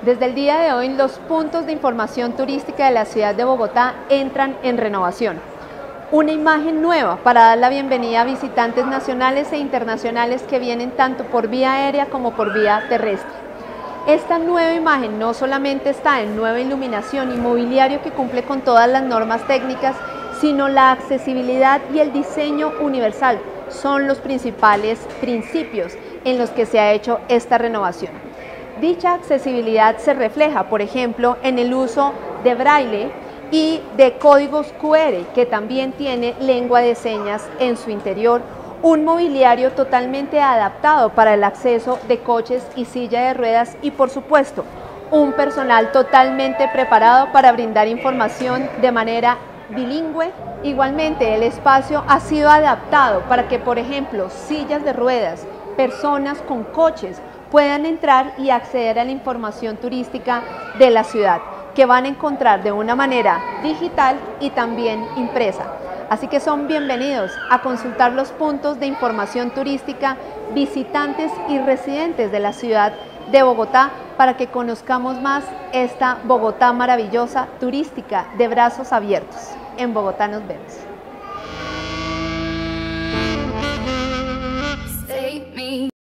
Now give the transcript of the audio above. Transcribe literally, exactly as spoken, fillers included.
Desde el día de hoy, los puntos de información turística de la ciudad de Bogotá entran en renovación. Una imagen nueva para dar la bienvenida a visitantes nacionales e internacionales que vienen tanto por vía aérea como por vía terrestre. Esta nueva imagen no solamente está en nueva iluminación y mobiliario que cumple con todas las normas técnicas, sino la accesibilidad y el diseño universal son los principales principios en los que se ha hecho esta renovación. Dicha accesibilidad se refleja, por ejemplo, en el uso de braille y de códigos cu erre, que también tiene lengua de señas en su interior, un mobiliario totalmente adaptado para el acceso de coches y silla de ruedas y, por supuesto, un personal totalmente preparado para brindar información de manera bilingüe. Igualmente, el espacio ha sido adaptado para que, por ejemplo, sillas de ruedas, personas con coches puedan entrar y acceder a la información turística de la ciudad, que van a encontrar de una manera digital y también impresa. Así que son bienvenidos a consultar los puntos de información turística, visitantes y residentes de la ciudad de Bogotá, para que conozcamos más esta Bogotá maravillosa, turística, de brazos abiertos. En Bogotá nos vemos.